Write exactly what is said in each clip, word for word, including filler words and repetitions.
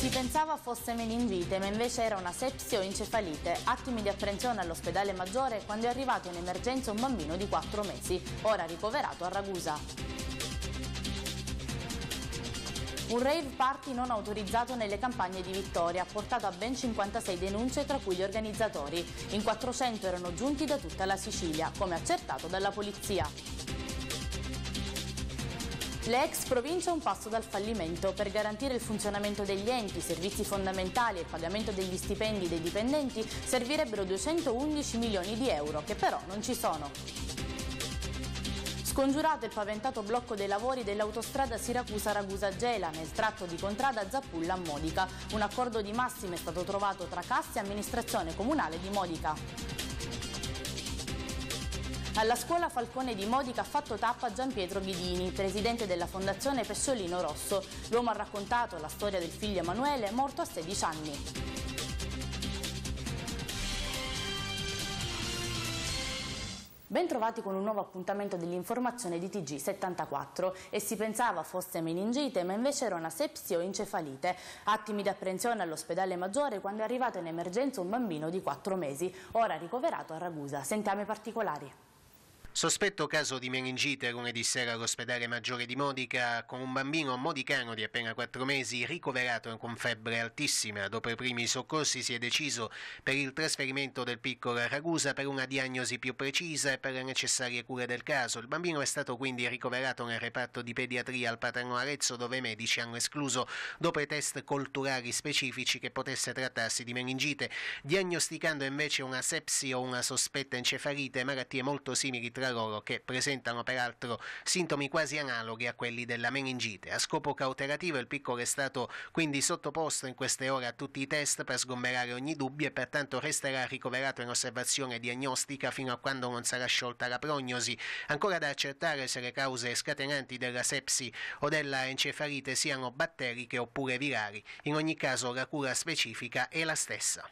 Si pensava fosse meningite, ma invece era una sepsi o encefalite. Attimi di apprensione all'ospedale Maggiore quando è arrivato in emergenza un bambino di quattro mesi, ora ricoverato a Ragusa. Un rave party non autorizzato nelle campagne di Vittoria ha portato a ben cinquantasei denunce, tra cui gli organizzatori. In quattrocento erano giunti da tutta la Sicilia, come accertato dalla polizia. Le ex province a un passo dal fallimento. Per garantire il funzionamento degli enti, servizi fondamentali e il pagamento degli stipendi dei dipendenti servirebbero duecentoundici milioni di euro, che però non ci sono. Scongiurato il paventato blocco dei lavori dell'autostrada Siracusa-Ragusa-Gela nel tratto di contrada Zappulla a Modica. Un accordo di massima è stato trovato tra Cassa e amministrazione comunale di Modica. Alla scuola Falcone di Modica ha fatto tappa Gian Pietro Ghidini, presidente della Fondazione Pesciolino Rosso. L'uomo ha raccontato la storia del figlio Emanuele, morto a sedici anni. Bentrovati con un nuovo appuntamento dell'informazione di T G settantaquattro. E si pensava fosse meningite, ma invece era una sepsi o encefalite. Attimi di apprensione all'ospedale Maggiore quando è arrivato in emergenza un bambino di quattro mesi, ora ricoverato a Ragusa. Sentiamo i particolari. Sospetto caso di meningite lunedì sera all'ospedale Maggiore di Modica, con un bambino modicano di appena quattro mesi ricoverato con febbre altissima. Dopo i primi soccorsi si è deciso per il trasferimento del piccolo a Ragusa per una diagnosi più precisa e per le necessarie cure del caso. Il bambino è stato quindi ricoverato nel reparto di pediatria al Paterno Arezzo, dove i medici hanno escluso dopo i test culturali specifici che potesse trattarsi di meningite, diagnosticando invece una sepsi o una sospetta encefalite, malattie molto simili tra loro che presentano peraltro sintomi quasi analoghi a quelli della meningite. A scopo cautelativo il piccolo è stato quindi sottoposto in queste ore a tutti i test per sgomberare ogni dubbio e pertanto resterà ricoverato in osservazione diagnostica fino a quando non sarà sciolta la prognosi. Ancora da accertare se le cause scatenanti della sepsi o della encefalite siano batteriche oppure virali. In ogni caso la cura specifica è la stessa.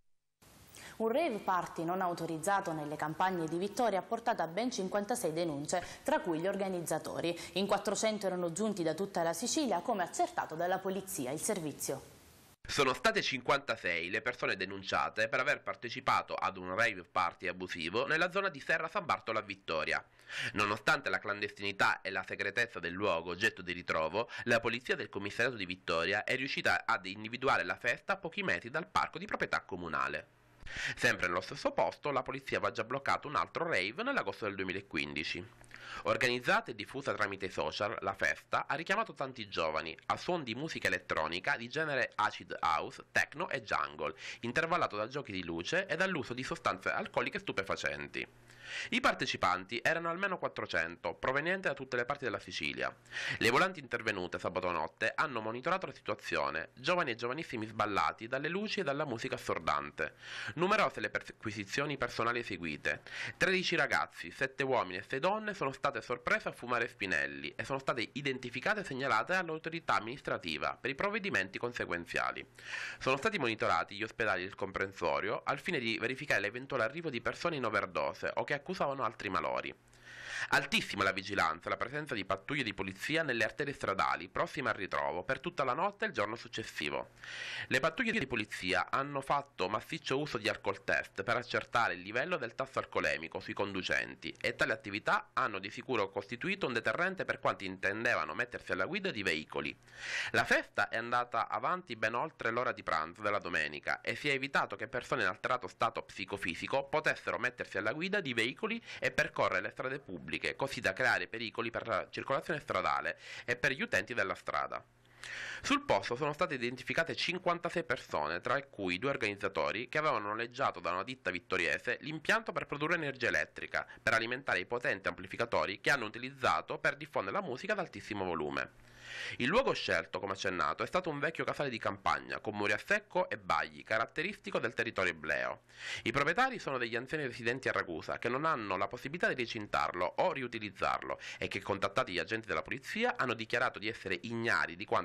Un rave party non autorizzato nelle campagne di Vittoria ha portato a ben cinquantasei denunce, tra cui gli organizzatori. In quattrocento erano giunti da tutta la Sicilia, come accertato dalla polizia. Il servizio. Sono state cinquantasei le persone denunciate per aver partecipato ad un rave party abusivo nella zona di Serra San Bartolo a Vittoria. Nonostante la clandestinità e la segretezza del luogo oggetto di ritrovo, la polizia del commissariato di Vittoria è riuscita ad individuare la festa a pochi metri dal parco di proprietà comunale. Sempre nello stesso posto la polizia aveva già bloccato un altro rave nell'agosto del duemilaquindici. Organizzata e diffusa tramite i social, la festa ha richiamato tanti giovani a suon di musica elettronica di genere acid house, techno e jungle, intervallato da giochi di luce e dall'uso di sostanze alcoliche stupefacenti. I partecipanti erano almeno quattrocento, provenienti da tutte le parti della Sicilia. Le volanti intervenute sabato notte hanno monitorato la situazione, giovani e giovanissimi sballati dalle luci e dalla musica assordante. Numerose le perquisizioni personali eseguite. tredici ragazzi, sette uomini e sei donne sono state sorprese a fumare spinelli e sono state identificate e segnalate all'autorità amministrativa per i provvedimenti conseguenziali. Sono stati monitorati gli ospedali del comprensorio al fine di verificare l'eventuale arrivo di persone in overdose o che accusavano altri malori. Altissima la vigilanza e la presenza di pattuglie di polizia nelle arterie stradali prossime al ritrovo per tutta la notte e il giorno successivo. Le pattuglie di polizia hanno fatto massiccio uso di alcol test per accertare il livello del tasso alcolemico sui conducenti e tali attività hanno di sicuro costituito un deterrente per quanti intendevano mettersi alla guida di veicoli. La festa è andata avanti ben oltre l'ora di pranzo della domenica e si è evitato che persone in alterato stato psicofisico potessero mettersi alla guida di veicoli e percorrere le strade pubbliche, così da creare pericoli per la circolazione stradale e per gli utenti della strada. Sul posto sono state identificate cinquantasei persone, tra cui due organizzatori che avevano noleggiato da una ditta vittoriese l'impianto per produrre energia elettrica per alimentare i potenti amplificatori che hanno utilizzato per diffondere la musica ad altissimo volume. Il luogo scelto, come accennato, è stato un vecchio casale di campagna con muri a secco e bagli, caratteristico del territorio ebleo. I proprietari sono degli anziani residenti a Ragusa che non hanno la possibilità di recintarlo o riutilizzarlo e che, contattati gli agenti della polizia, hanno dichiarato di essere ignari di quanto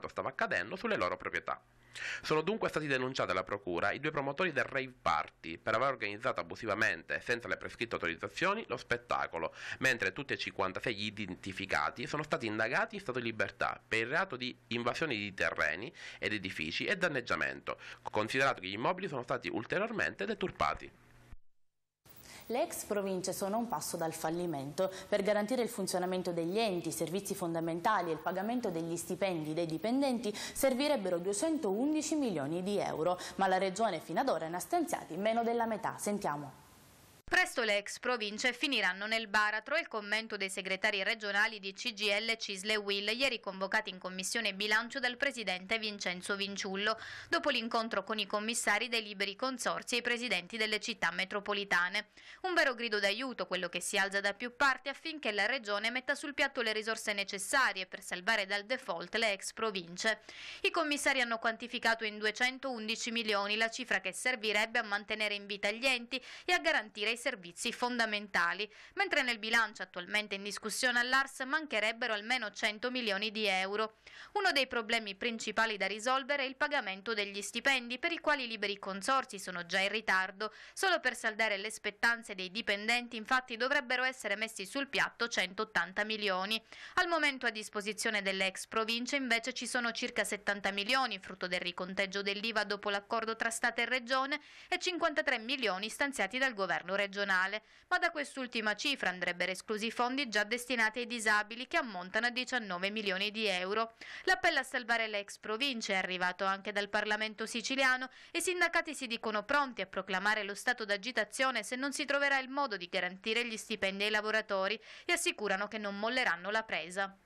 quanto stava accadendo sulle loro proprietà. Sono dunque stati denunciati alla procura i due promotori del rave party per aver organizzato abusivamente, senza le prescritte autorizzazioni, lo spettacolo, mentre tutti e cinquantasei gli identificati sono stati indagati in stato di libertà per il reato di invasione di terreni ed edifici e danneggiamento, considerato che gli immobili sono stati ulteriormente deturpati. Le ex province sono a un passo dal fallimento. Per garantire il funzionamento degli enti, i servizi fondamentali e il pagamento degli stipendi dei dipendenti servirebbero duecentoundici milioni di euro, ma la Regione fino ad ora ne ha stanziati meno della metà. Sentiamo. Presto le ex province finiranno nel baratro. Il commento dei segretari regionali di C G I L, C I S L e U I L, ieri convocati in commissione bilancio dal presidente Vincenzo Vinciullo, dopo l'incontro con i commissari dei liberi consorzi e i presidenti delle città metropolitane. Un vero grido d'aiuto, quello che si alza da più parti affinché la regione metta sul piatto le risorse necessarie per salvare dal default le ex province. I commissari hanno quantificato in duecentoundici milioni la cifra che servirebbe a mantenere in vita gli enti e a garantire i servizi fondamentali, mentre nel bilancio attualmente in discussione all'A R S mancherebbero almeno cento milioni di euro. Uno dei problemi principali da risolvere è il pagamento degli stipendi, per i quali i liberi consorzi sono già in ritardo. Solo per saldare le spettanze dei dipendenti, infatti, dovrebbero essere messi sul piatto centottanta milioni. Al momento a disposizione delle ex province invece ci sono circa settanta milioni, frutto del riconteggio dell'I V A dopo l'accordo tra Stato e Regione, e cinquantatré milioni stanziati dal governo regionale. regionale, ma da quest'ultima cifra andrebbero esclusi fondi già destinati ai disabili, che ammontano a diciannove milioni di euro. L'appello a salvare le ex province è arrivato anche dal Parlamento siciliano e i sindacati si dicono pronti a proclamare lo stato d'agitazione se non si troverà il modo di garantire gli stipendi ai lavoratori e assicurano che non molleranno la presa.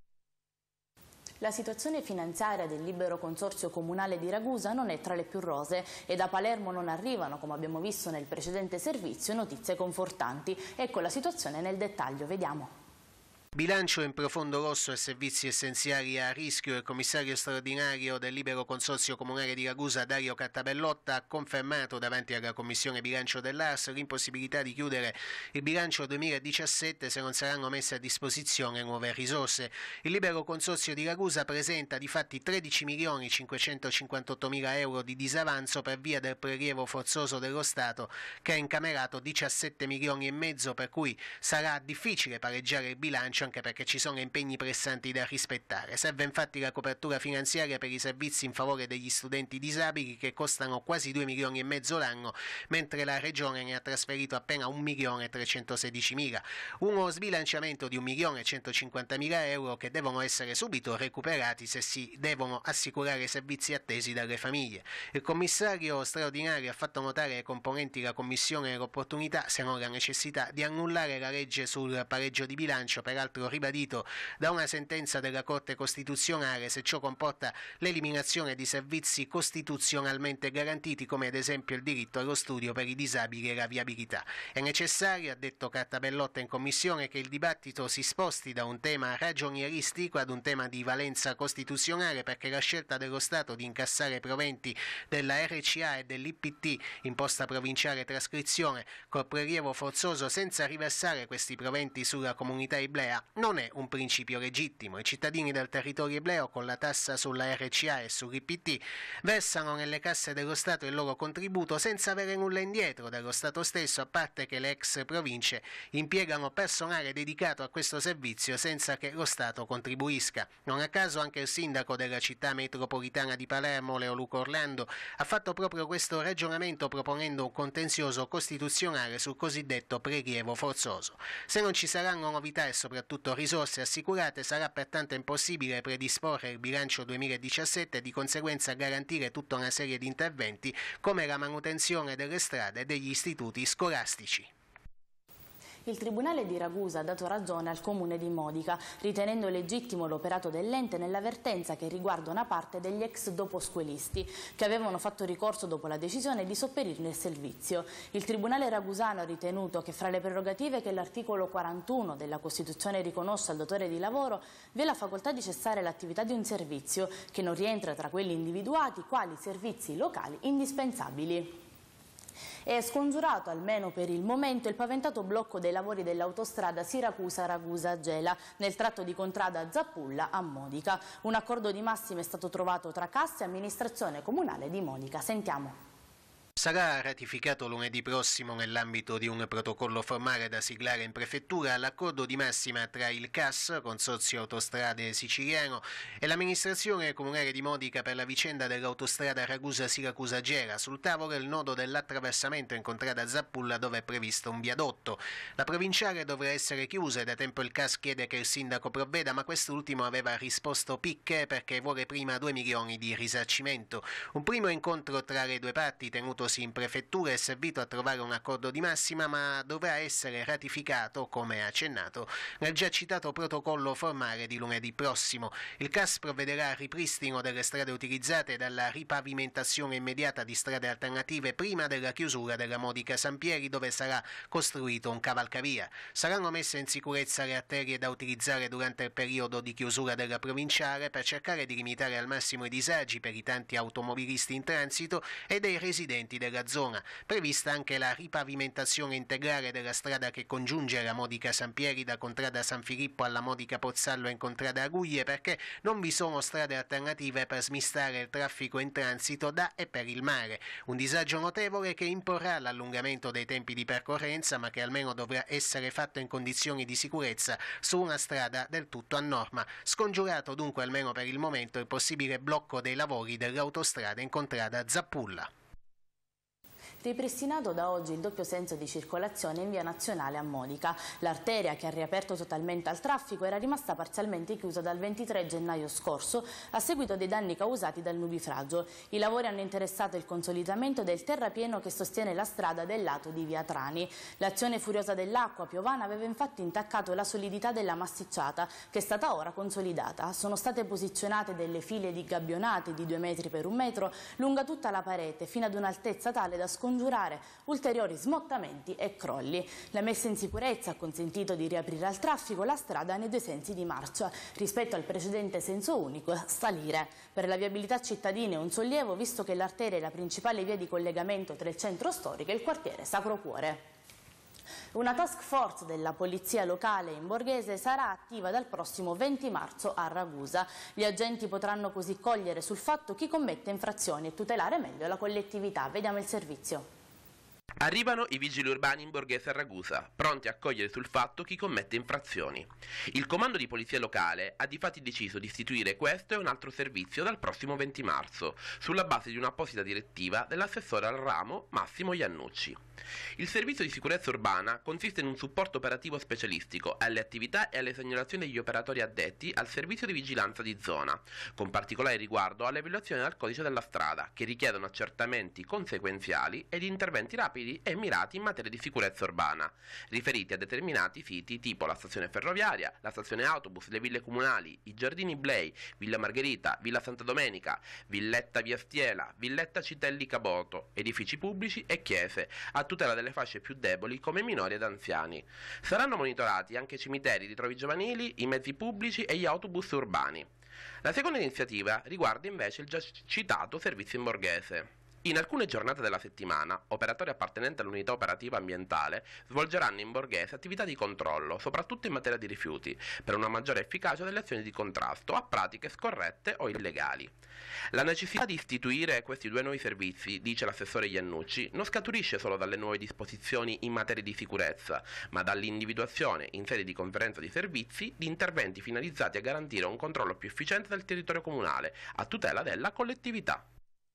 La situazione finanziaria del libero consorzio comunale di Ragusa non è tra le più rosee e da Palermo non arrivano, come abbiamo visto nel precedente servizio, notizie confortanti. Ecco la situazione nel dettaglio, vediamo. Bilancio in profondo rosso e servizi essenziali a rischio. Il commissario straordinario del libero consorzio comunale di Ragusa, Dario Cattabellotta, ha confermato davanti alla commissione bilancio dell'A R S l'impossibilità di chiudere il bilancio duemiladiciassette se non saranno messe a disposizione nuove risorse. Il libero consorzio di Ragusa presenta difatti tredici milioni cinquecentocinquantotto mila euro di disavanzo per via del prelievo forzoso dello Stato, che ha incamerato diciassette milioni e mezzo, per cui sarà difficile pareggiare il bilancio, anche perché ci sono impegni pressanti da rispettare. Serve infatti la copertura finanziaria per i servizi in favore degli studenti disabili, che costano quasi due milioni e mezzo l'anno, mentre la Regione ne ha trasferito appena un milione trecentosedicimila. Uno sbilanciamento di un milione centocinquantamila euro che devono essere subito recuperati se si devono assicurare i servizi attesi dalle famiglie. Il commissario straordinario ha fatto notare ai componenti della commissione l'opportunità, se non la necessità, di annullare la legge sul pareggio di bilancio, peraltro ribadito da una sentenza della Corte Costituzionale, se ciò comporta l'eliminazione di servizi costituzionalmente garantiti, come ad esempio il diritto allo studio per i disabili e la viabilità. È necessario, ha detto Cattabellotta in commissione, che il dibattito si sposti da un tema ragionieristico ad un tema di valenza costituzionale, perché la scelta dello Stato di incassare proventi della R C A e dell'I P T, imposta provinciale trascrizione, col prelievo forzoso senza riversare questi proventi sulla comunità iblea, non è un principio legittimo. I cittadini del territorio ibleo, con la tassa sulla R C A e sull'I P T, versano nelle casse dello Stato il loro contributo senza avere nulla indietro dallo Stato stesso, a parte che le ex province impiegano personale dedicato a questo servizio senza che lo Stato contribuisca. Non a caso anche il sindaco della città metropolitana di Palermo, Leo Luca Orlando, ha fatto proprio questo ragionamento, proponendo un contenzioso costituzionale sul cosiddetto prelievo forzoso. Se non ci saranno novità e soprattutto risorse assicurate, sarà pertanto impossibile predisporre il bilancio duemiladiciassette e di conseguenza garantire tutta una serie di interventi come la manutenzione delle strade e degli istituti scolastici. Il Tribunale di Ragusa ha dato ragione al Comune di Modica, ritenendo legittimo l'operato dell'ente nell'avvertenza che riguarda una parte degli ex doposcuolisti che avevano fatto ricorso dopo la decisione di sopperire il servizio. Il Tribunale ragusano ha ritenuto che fra le prerogative che l'articolo quarantuno della Costituzione riconosce al datore di lavoro vi è la facoltà di cessare l'attività di un servizio che non rientra tra quelli individuati quali servizi locali indispensabili. È scongiurato, almeno per il momento, il paventato blocco dei lavori dell'autostrada Siracusa-Ragusa-Gela nel tratto di contrada Zappulla a Modica. Un accordo di massima è stato trovato tra Cassa e amministrazione comunale di Modica. Sentiamo. Sarà ratificato lunedì prossimo nell'ambito di un protocollo formale da siglare in prefettura l'accordo di massima tra il C A S, Consorzio Autostrade Siciliano, e l'amministrazione comunale di Modica per la vicenda dell'autostrada Ragusa-Siracusa-Gela. Sul tavolo il nodo dell'attraversamento in contrada Zappulla, dove è previsto un viadotto. La provinciale dovrà essere chiusa e da tempo il C A S chiede che il sindaco provveda, ma quest'ultimo aveva risposto picche perché vuole prima due milioni di risarcimento. Un primo incontro tra le due parti tenuto in prefettura è servito a trovare un accordo di massima, ma dovrà essere ratificato, come accennato, nel già citato protocollo formale di lunedì prossimo. Il C A S provvederà al ripristino delle strade utilizzate dalla ripavimentazione immediata di strade alternative prima della chiusura della Modica Sampieri, dove sarà costruito un cavalcavia. Saranno messe in sicurezza le arterie da utilizzare durante il periodo di chiusura della provinciale per cercare di limitare al massimo i disagi per i tanti automobilisti in transito e dei residenti della zona. Prevista anche la ripavimentazione integrale della strada che congiunge la Modica Sampieri da contrada San Filippo alla Modica Pozzallo in contrada Aguglie, perché non vi sono strade alternative per smistare il traffico in transito da e per il mare. Un disagio notevole che imporrà l'allungamento dei tempi di percorrenza, ma che almeno dovrà essere fatto in condizioni di sicurezza su una strada del tutto a norma. Scongiurato dunque almeno per il momento il possibile blocco dei lavori dell'autostrada in contrada Zappulla. Ripristinato da oggi il doppio senso di circolazione in via nazionale a Modica. L'arteria, che ha riaperto totalmente al traffico, era rimasta parzialmente chiusa dal ventitré gennaio scorso a seguito dei danni causati dal nubifragio. I lavori hanno interessato il consolidamento del terrapieno che sostiene la strada del lato di via Trani. L'azione furiosa dell'acqua piovana aveva infatti intaccato la solidità della massicciata, che è stata ora consolidata. Sono state posizionate delle file di gabbionate di due metri per un metro lunga tutta la parete, fino ad un'altezza tale da scongiurare ulteriori smottamenti e crolli. La messa in sicurezza ha consentito di riaprire al traffico la strada nei due sensi di marcia, rispetto al precedente senso unico salire. Per la viabilità cittadina è un sollievo, visto che l'arteria è la principale via di collegamento tra il centro storico e il quartiere Sacro Cuore. Una task force della polizia locale in Borghese sarà attiva dal prossimo venti marzo a Ragusa. Gli agenti potranno così cogliere sul fatto chi commette infrazioni e tutelare meglio la collettività. Vediamo il servizio. Arrivano i vigili urbani in Borghese a Ragusa, pronti a cogliere sul fatto chi commette infrazioni. Il comando di polizia locale ha difatti deciso di istituire questo e un altro servizio dal prossimo venti marzo, sulla base di un'apposita direttiva dell'assessore al ramo Massimo Iannucci. Il servizio di sicurezza urbana consiste in un supporto operativo specialistico alle attività e alle segnalazioni degli operatori addetti al servizio di vigilanza di zona, con particolare riguardo alle violazioni al codice della strada, che richiedono accertamenti conseguenziali ed interventi rapidi e mirati in materia di sicurezza urbana, riferiti a determinati siti tipo la stazione ferroviaria, la stazione autobus, le ville comunali, i giardini Blei, Villa Margherita, Villa Santa Domenica, Villetta Via Stiela, Villetta Citelli Caboto, edifici pubblici e chiese, a tutela delle fasce più deboli come minori ed anziani. Saranno monitorati anche i cimiteri, i ritrovi giovanili, i mezzi pubblici e gli autobus urbani. La seconda iniziativa riguarda invece il già citato servizio in Borghese. In alcune giornate della settimana, operatori appartenenti all'unità operativa ambientale svolgeranno in Borghese attività di controllo, soprattutto in materia di rifiuti, per una maggiore efficacia delle azioni di contrasto a pratiche scorrette o illegali. La necessità di istituire questi due nuovi servizi, dice l'assessore Iannucci, non scaturisce solo dalle nuove disposizioni in materia di sicurezza, ma dall'individuazione, in sede di conferenza di servizi, di interventi finalizzati a garantire un controllo più efficiente del territorio comunale, a tutela della collettività.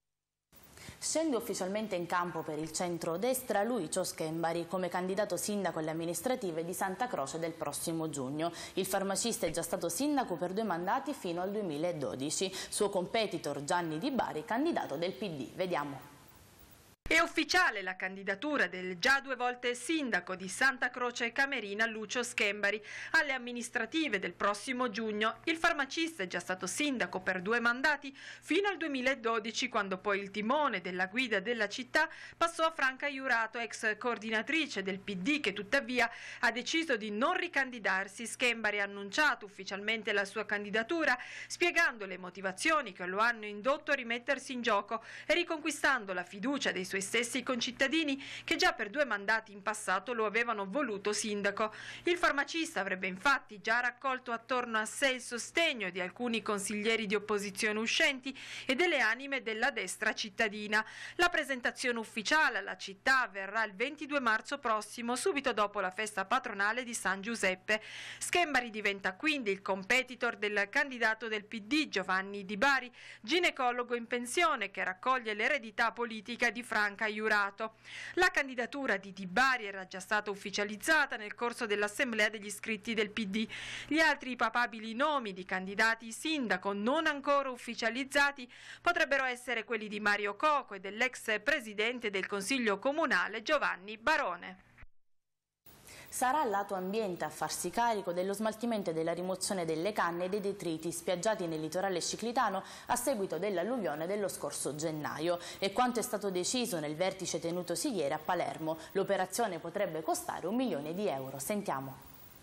Scende ufficialmente in campo per il centro-destra Lucio Schembari come candidato sindaco alle amministrative di Santa Croce del prossimo giugno. Il farmacista è già stato sindaco per due mandati fino al duemiladodici. Suo competitor Gianni Di Bari, candidato del P D. Vediamo. È ufficiale la candidatura del già due volte sindaco di Santa Croce Camerina Lucio Schembari alle amministrative del prossimo giugno. Il farmacista è già stato sindaco per due mandati fino al duemiladodici, quando poi il timone della guida della città passò a Franca Iurato, ex coordinatrice del P D, che tuttavia ha deciso di non ricandidarsi. Schembari ha annunciato ufficialmente la sua candidatura, spiegando le motivazioni che lo hanno indotto a rimettersi in gioco e riconquistando la fiducia dei suoi suoi stessi concittadini che già per due mandati in passato lo avevano voluto sindaco. Il farmacista avrebbe infatti già raccolto attorno a sé il sostegno di alcuni consiglieri di opposizione uscenti e delle anime della destra cittadina. La presentazione ufficiale alla città avverrà il ventidue marzo prossimo, subito dopo la festa patronale di San Giuseppe. Schembari diventa quindi il competitor del candidato del P D Giovanni Di Bari, ginecologo in pensione che raccoglie l'eredità politica di Franca Iurato. La candidatura di Di Bari era già stata ufficializzata nel corso dell'assemblea degli iscritti del P D. Gli altri papabili nomi di candidati sindaco non ancora ufficializzati potrebbero essere quelli di Mario Coco e dell'ex presidente del Consiglio Comunale Giovanni Barone. Sarà Lato Ambiente a farsi carico dello smaltimento e della rimozione delle canne e dei detriti spiaggiati nel litorale sciclitano a seguito dell'alluvione dello scorso gennaio. E quanto è stato deciso nel vertice tenutosi ieri a Palermo, l'operazione potrebbe costare un milione di euro. Sentiamo.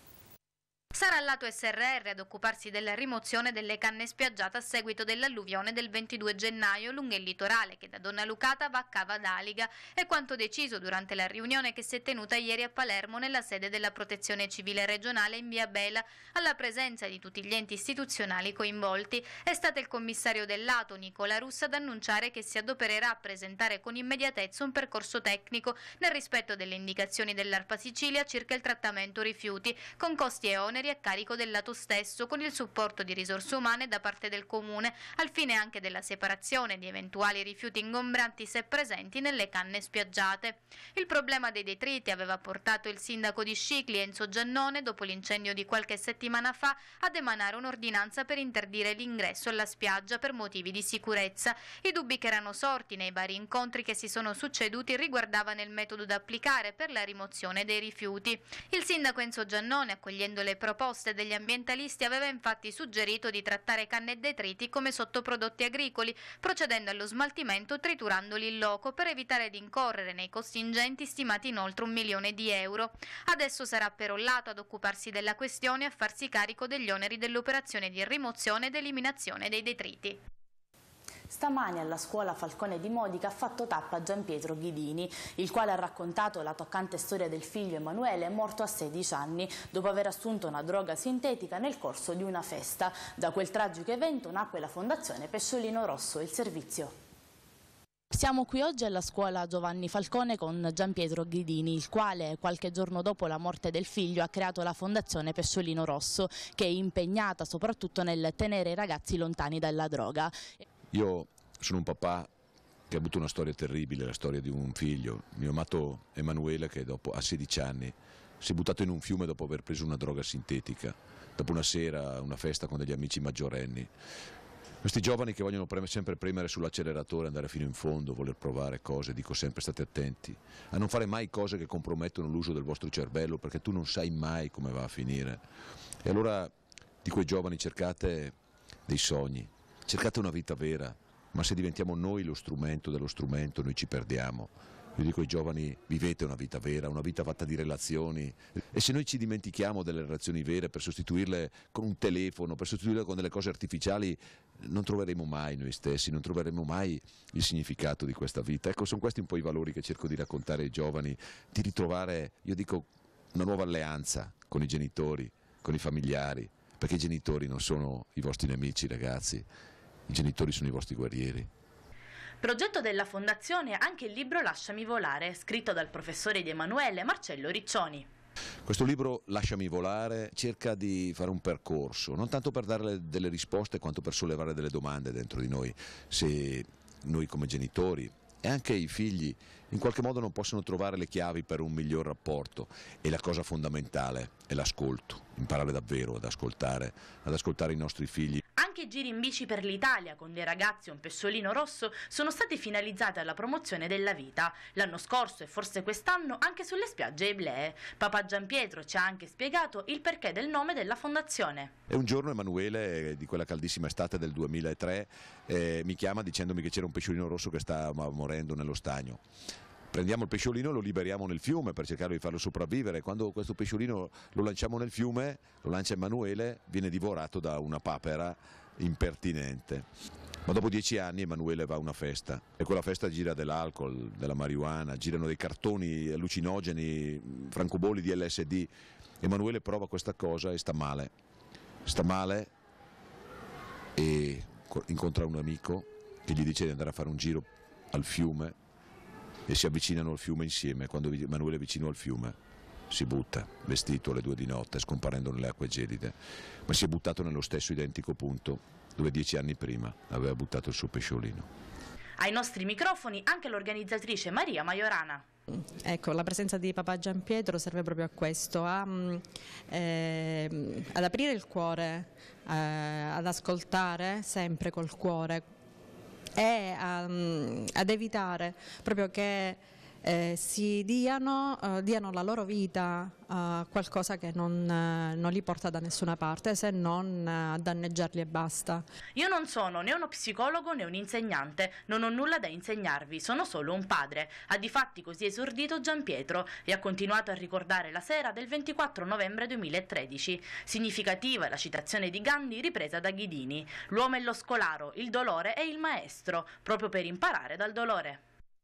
Sarà Lato S R R ad occuparsi della rimozione delle canne spiaggiate a seguito dell'alluvione del ventidue gennaio lungo il litorale che da Donna Lucata va a Cava d'Aliga. È quanto deciso durante la riunione che si è tenuta ieri a Palermo nella sede della Protezione Civile regionale in via Bela, alla presenza di tutti gli enti istituzionali coinvolti. È stato il commissario del Lato, Nicola Russa, ad annunciare che si adopererà a presentare con immediatezza un percorso tecnico nel rispetto delle indicazioni dell'ARPA Sicilia circa il trattamento rifiuti, con costi e oneri a carico del Lato stesso, con il supporto di risorse umane da parte del Comune, al fine anche della separazione di eventuali rifiuti ingombranti se presenti nelle canne spiaggiate. Il problema dei detriti aveva portato il sindaco di Scicli, Enzo Giannone, dopo l'incendio di qualche settimana fa, ad emanare un'ordinanza per interdire l'ingresso alla spiaggia per motivi di sicurezza. I dubbi che erano sorti nei vari incontri che si sono succeduti riguardavano il metodo da applicare per la rimozione dei rifiuti. Il sindaco Enzo Giannone, accogliendo le proposte degli ambientalisti, aveva infatti suggerito di trattare canne e detriti come sottoprodotti agricoli, procedendo allo smaltimento triturandoli in loco per evitare di incorrere nei costi ingenti stimati in oltre un milione di euro. Adesso sarà però Lato ad occuparsi della questione e a farsi carico degli oneri dell'operazione di rimozione ed eliminazione dei detriti. Stamani alla scuola Falcone di Modica ha fatto tappa Gianpietro Ghidini, il quale ha raccontato la toccante storia del figlio Emanuele, morto a sedici anni dopo aver assunto una droga sintetica nel corso di una festa. Da quel tragico evento nacque la Fondazione Pesciolino Rosso, il servizio. Siamo qui oggi alla scuola Giovanni Falcone con Gianpietro Ghidini, il quale qualche giorno dopo la morte del figlio ha creato la Fondazione Pesciolino Rosso, che è impegnata soprattutto nel tenere i ragazzi lontani dalla droga. Io sono un papà che ha avuto una storia terribile, la storia di un figlio, il mio amato Emanuele, che dopo, a sedici anni si è buttato in un fiume dopo aver preso una droga sintetica, dopo una sera, una festa con degli amici maggiorenni. Questi giovani che vogliono preme, sempre premere sull'acceleratore, andare fino in fondo, voler provare cose, dico sempre state attenti a non fare mai cose che compromettono l'uso del vostro cervello, perché tu non sai mai come va a finire. E allora di quei giovani cercate dei sogni. Cercate una vita vera, ma se diventiamo noi lo strumento dello strumento noi ci perdiamo. Io dico ai giovani, vivete una vita vera, una vita fatta di relazioni, e se noi ci dimentichiamo delle relazioni vere per sostituirle con un telefono, per sostituirle con delle cose artificiali, non troveremo mai noi stessi, non troveremo mai il significato di questa vita. Ecco, sono questi un po' i valori che cerco di raccontare ai giovani, di ritrovare, io dico, una nuova alleanza con i genitori, con i familiari, perché i genitori non sono i vostri nemici, ragazzi. I genitori sono i vostri guerrieri. Progetto della Fondazione è anche il libro Lasciami volare, scritto dal professore di Emanuele Marcello Riccioni. Questo libro, Lasciami volare, cerca di fare un percorso, non tanto per dare delle risposte quanto per sollevare delle domande dentro di noi. Se noi come genitori e anche i figli in qualche modo non possono trovare le chiavi per un miglior rapporto, e la cosa fondamentale è l'ascolto, imparare davvero ad ascoltare, ad ascoltare i nostri figli. Anche i giri in bici per l'Italia con dei ragazzi e un pesciolino rosso sono stati finalizzati alla promozione della vita. L'anno scorso e forse quest'anno anche sulle spiagge eblee. Papà Gianpietro ci ha anche spiegato il perché del nome della fondazione. E un giorno Emanuele, di quella caldissima estate del duemilatré, eh, mi chiama dicendomi che c'era un pesciolino rosso che stava morendo nello stagno. Prendiamo il pesciolino e lo liberiamo nel fiume per cercare di farlo sopravvivere. Quando questo pesciolino lo lanciamo nel fiume, lo lancia Emanuele, viene divorato da una papera impertinente. Ma dopo dieci anni Emanuele va a una festa e quella festa gira dell'alcol, della marijuana, girano dei cartoni allucinogeni, francobolli di L S D. Emanuele prova questa cosa e sta male, sta male e incontra un amico che gli dice di andare a fare un giro al fiume e si avvicinano al fiume insieme. Quando Emanuele è vicino al fiume si butta, vestito alle due di notte, scomparendo nelle acque gelide, ma si è buttato nello stesso identico punto dove dieci anni prima aveva buttato il suo pesciolino. Ai nostri microfoni anche l'organizzatrice Maria Majorana. Ecco, la presenza di papà Giampietro serve proprio a questo, a, eh, ad aprire il cuore, eh, ad ascoltare sempre col cuore e a, ad evitare proprio che eh, si diano, eh, diano la loro vita a qualcosa che non, eh, non li porta da nessuna parte, se non a danneggiarli e basta. Io non sono né uno psicologo né un insegnante, non ho nulla da insegnarvi, sono solo un padre. Ha difatti così esordito Giampietro e ha continuato a ricordare la sera del ventiquattro novembre duemilatredici. Significativa la citazione di Gandhi ripresa da Ghidini: l'uomo è lo scolaro, il dolore è il maestro, proprio per imparare dal dolore.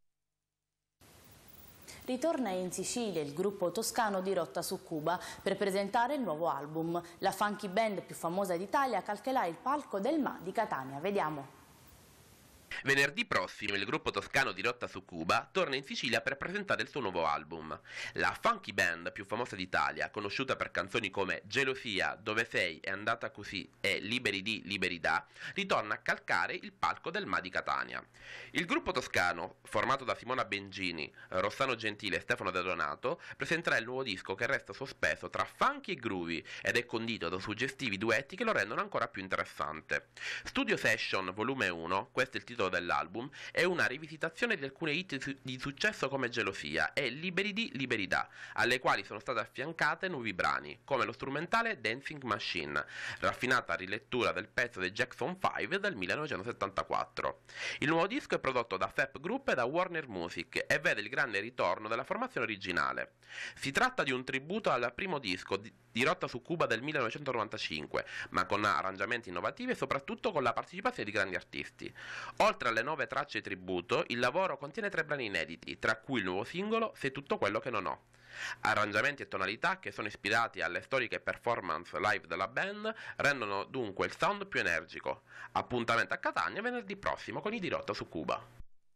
Ritorna in Sicilia il gruppo toscano di Rotta su Cuba per presentare il nuovo album. La funky band più famosa d'Italia calcherà il palco del M A di Catania. Vediamo. Venerdì prossimo il gruppo toscano di Rotta su Cuba torna in Sicilia per presentare il suo nuovo album. La funky band più famosa d'Italia, conosciuta per canzoni come Gelosia, Dove sei, È andata così e Liberi di, Liberi da, ritorna a calcare il palco del M A di Catania. Il gruppo toscano, formato da Simona Bengini, Rossano Gentile e Stefano De Donato, presenterà il nuovo disco che resta sospeso tra funky e groovy ed è condito da suggestivi duetti che lo rendono ancora più interessante. Studio Session Volume uno, questo è il titolo dell'album, è una rivisitazione di alcune hit di successo come Gelosia e Liberi di, Liberi da, alle quali sono state affiancate nuovi brani, come lo strumentale Dancing Machine, raffinata rilettura del pezzo dei Jackson cinque del millenovecentosettantaquattro. Il nuovo disco è prodotto da F E P Group e da Warner Music e vede il grande ritorno della formazione originale. Si tratta di un tributo al primo disco di, di Rotta su Cuba del millenovecentonovantacinque, ma con arrangiamenti innovativi e soprattutto con la partecipazione di grandi artisti. Oltre alle nove tracce tributo, il lavoro contiene tre brani inediti, tra cui il nuovo singolo Sei tutto quello che non ho. Arrangiamenti e tonalità che sono ispirati alle storiche performance live della band rendono dunque il sound più energico. Appuntamento a Catania venerdì prossimo con i di Rotta su Cuba.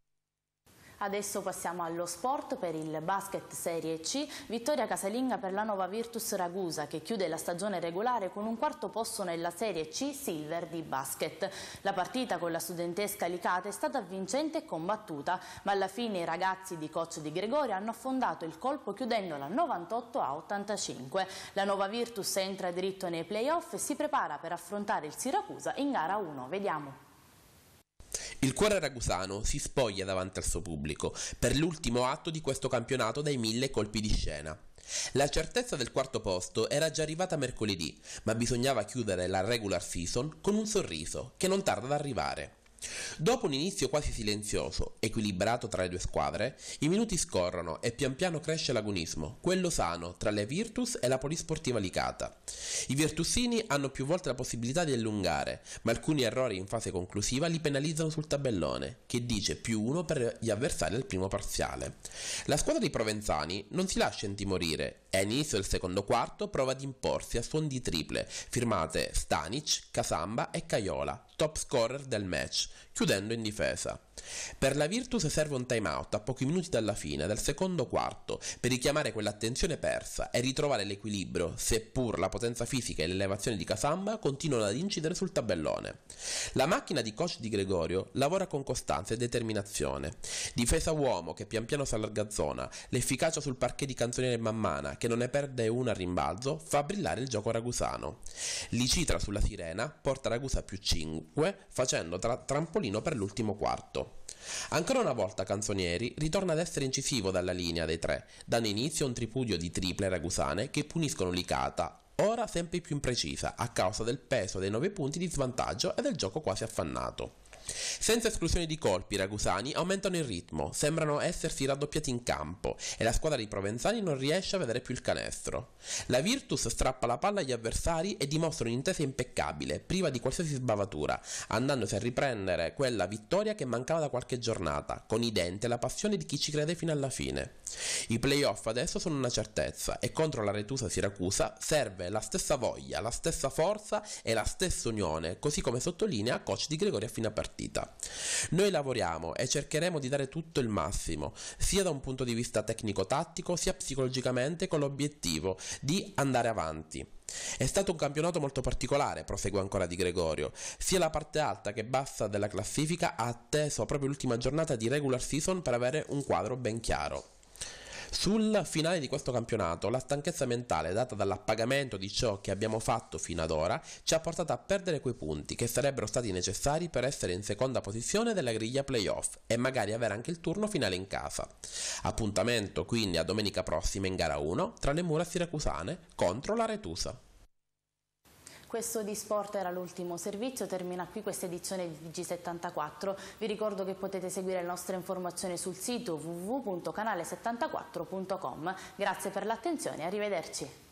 Adesso passiamo allo sport. Per il basket Serie C, vittoria casalinga per la Nova Virtus Ragusa, che chiude la stagione regolare con un quarto posto nella Serie C Silver di basket. La partita con la studentesca Licata è stata vincente e combattuta, ma alla fine i ragazzi di coach Di Gregorio hanno affondato il colpo chiudendola novantotto a ottantacinque. La Nova Virtus entra diritto nei playoff e si prepara per affrontare il Siracusa in gara uno. Vediamo. Il cuore ragusano si spoglia davanti al suo pubblico per l'ultimo atto di questo campionato dai mille colpi di scena. La certezza del quarto posto era già arrivata mercoledì, ma bisognava chiudere la regular season con un sorriso che non tarda ad arrivare. Dopo un inizio quasi silenzioso, equilibrato tra le due squadre, i minuti scorrono e pian piano cresce l'agonismo, quello sano tra le Virtus e la Polisportiva Licata. I virtusini hanno più volte la possibilità di allungare, ma alcuni errori in fase conclusiva li penalizzano sul tabellone, che dice più uno per gli avversari al primo parziale. La squadra dei provenzani non si lascia intimorire e all'inizio del secondo quarto prova ad imporsi a suon di triple, firmate Stanic, Casamba e Caiola, top scorer del match, chiudendo in difesa. Per la Virtus serve un time out a pochi minuti dalla fine del secondo quarto per richiamare quell'attenzione persa e ritrovare l'equilibrio, seppur la potenza fisica e l'elevazione di Casamba continuano ad incidere sul tabellone. La macchina di coach Di Gregorio lavora con costanza e determinazione. Difesa uomo che pian piano si allarga zona, l'efficacia sul parquet di Canzoniere Mammana che non ne perde una a rimbalzo fa brillare il gioco ragusano. Licitra sulla sirena porta Ragusa più cinque facendo tra- trampolino per l'ultimo quarto. Ancora una volta Canzonieri ritorna ad essere incisivo dalla linea dei tre, dando inizio a un tripudio di triple ragusane che puniscono Licata, ora sempre più imprecisa a causa del peso dei nove punti di svantaggio e del gioco quasi affannato. Senza esclusione di colpi, i ragusani aumentano il ritmo, sembrano essersi raddoppiati in campo e la squadra di Provenzani non riesce a vedere più il canestro. La Virtus strappa la palla agli avversari e dimostra un'intesa impeccabile, priva di qualsiasi sbavatura, andandosi a riprendere quella vittoria che mancava da qualche giornata, con i denti e la passione di chi ci crede fino alla fine. I playoff adesso sono una certezza e contro la Retusa Siracusa serve la stessa voglia, la stessa forza e la stessa unione, così come sottolinea coach Di Gregori a fine partita. Noi lavoriamo e cercheremo di dare tutto il massimo, sia da un punto di vista tecnico-tattico, sia psicologicamente, con l'obiettivo di andare avanti. È stato un campionato molto particolare, prosegue ancora Di Gregorio, sia la parte alta che bassa della classifica ha atteso proprio l'ultima giornata di regular season per avere un quadro ben chiaro. Sul finale di questo campionato, la stanchezza mentale data dall'appagamento di ciò che abbiamo fatto fino ad ora ci ha portato a perdere quei punti che sarebbero stati necessari per essere in seconda posizione della griglia playoff e magari avere anche il turno finale in casa. Appuntamento quindi a domenica prossima in gara uno tra le mura siracusane contro la Retusa. Questo di sport era l'ultimo servizio, termina qui questa edizione di T G settantaquattro. Vi ricordo che potete seguire le nostre informazioni sul sito w w w punto canale settantaquattro punto com. Grazie per l'attenzione e arrivederci.